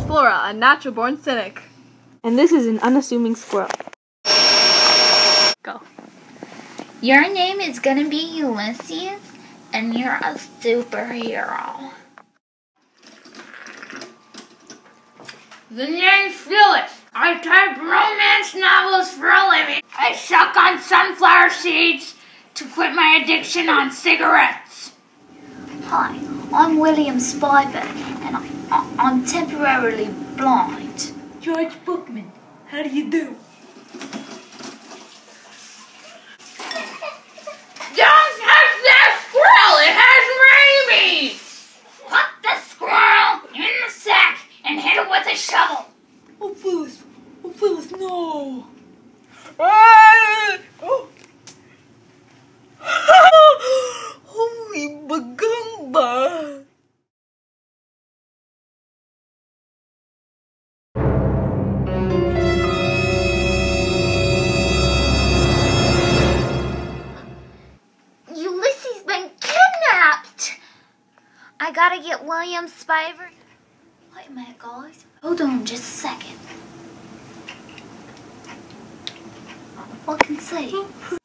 Flora, a natural-born cynic. And this is an unassuming squirrel. Go. Your name is gonna be Ulysses, and you're a superhero. The name's Felix. I type romance novels for a living. I suck on sunflower seeds to quit my addiction on cigarettes. Hi, I'm William Spiver, and I'm temporarily blind. George Bookman, how do you do? Don't touch that squirrel! It has rabies! Put the squirrel in the sack and hit it with a shovel. Oh, Phyllis, no! Hoy, bagang ba? Ulysses been kidnapped! I gotta get William Spiver. Wait a minute, guys. Hold on just a second. I can see.